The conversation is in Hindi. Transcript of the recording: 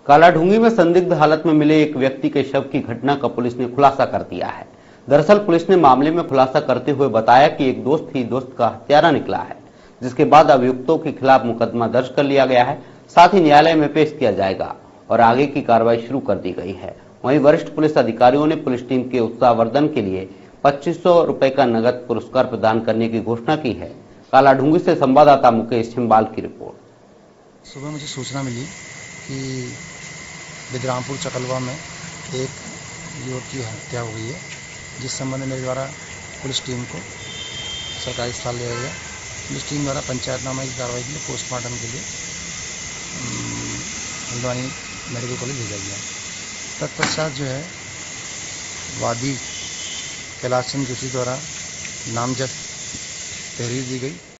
कालाढूंगी में संदिग्ध हालत में मिले एक व्यक्ति के शव की घटना का पुलिस ने खुलासा कर दिया है। दरअसल पुलिस ने मामले में खुलासा करते हुए बताया कि एक दोस्त ही दोस्त का हत्यारा निकला है, जिसके बाद अभियुक्तों के खिलाफ मुकदमा दर्ज कर लिया गया है। साथ ही न्यायालय में पेश किया जाएगा और आगे की कार्रवाई शुरू कर दी गई है। वहीं वरिष्ठ पुलिस अधिकारियों ने पुलिस टीम के उत्साहवर्धन के लिए 2500 रुपए का नगद पुरस्कार प्रदान करने की घोषणा की है। कालाढूंगी से संवाददाता मुकेश छिंबाल की रिपोर्ट। सुबह मुझे सूचना मिली कि बिदरामपुर चकलवा में एक युवक की हत्या हो गई है, जिस संबंध में मेरे द्वारा पुलिस टीम को सरकारी अस्पताल ले गया। पुलिस टीम द्वारा पंचायतनामा की कार्रवाई के लिए पोस्टमार्टम के लिए हल्द्वानी मेडिकल कॉलेज भेजा गया। तत्पश्चात जो है वादी कैलाश चंद्र जोशी द्वारा नामजद तहरीर दी गई।